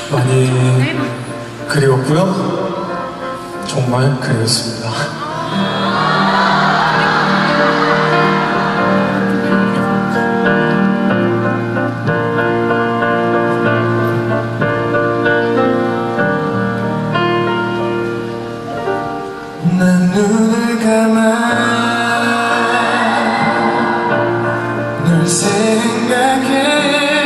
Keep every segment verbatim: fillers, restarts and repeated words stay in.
많이 그리웠고요. 정말 그리웠습니다. 난 눈을 감아 널 생각해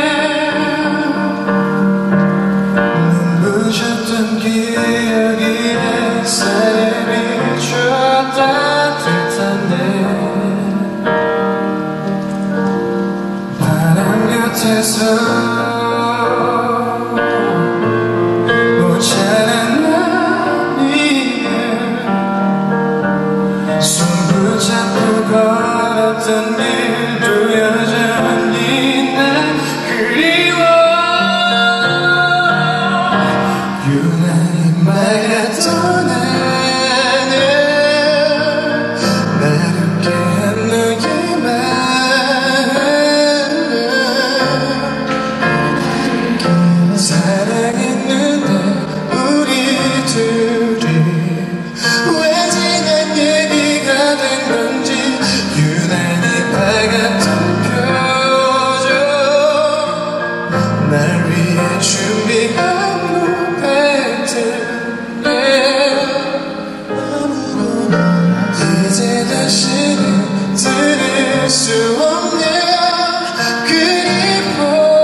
눈부셨던 기억이 햇살에 비추어 따뜻한데 바람 곁에서 걸었던 길도 여전히 난 그리워 유난히 맑았던 하늘 나롭게 한 너의 마음 사랑했는데 우리 둘이 왜 지난 얘기가 된 건지 유난히 밝았던 표정 날 위해 준비한 노래들에 이제 다시는 들을 수 없는 그리움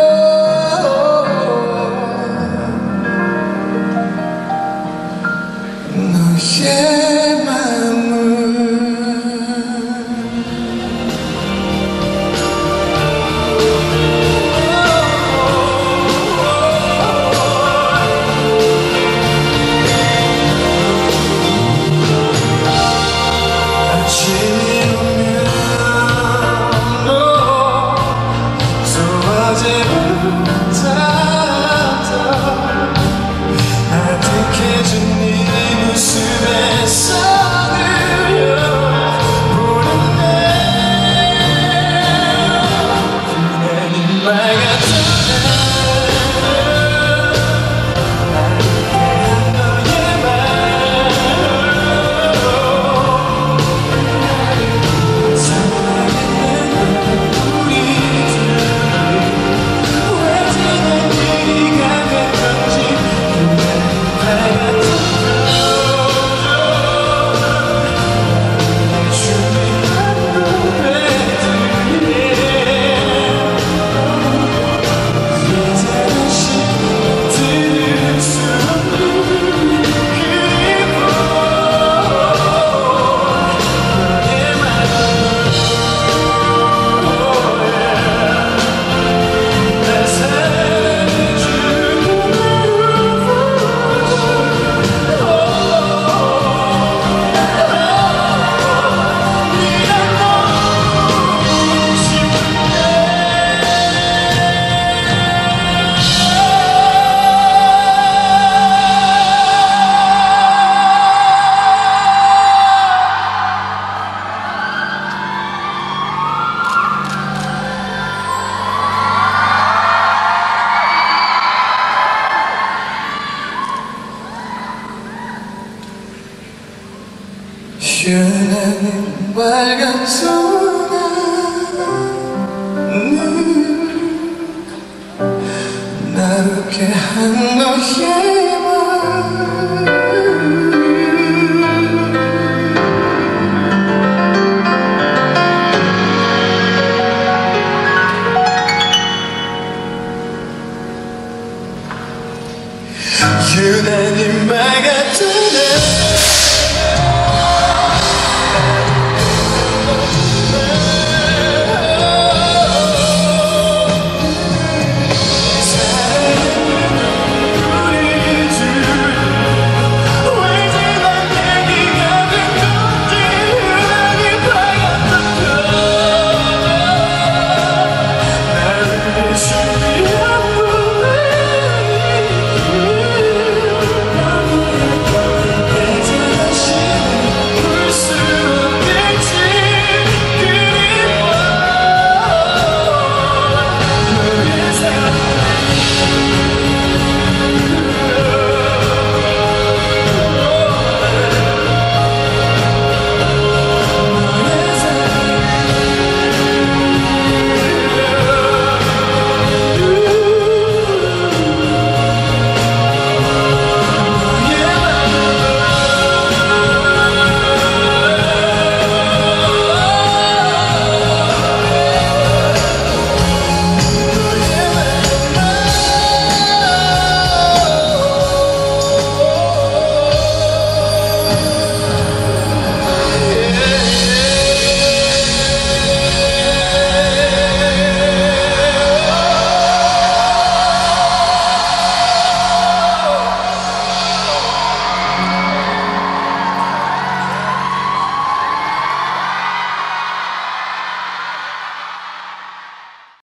너의 마음을 아득해진 네 모습에 서늘려 보는데 유난히 맑았던 너의 마음 사랑했는데 우리 둘이 왜 지난 얘기가 된 건지 유난히 맑았던 하늘 나롭게 한 너의 마음 유난히 맑았던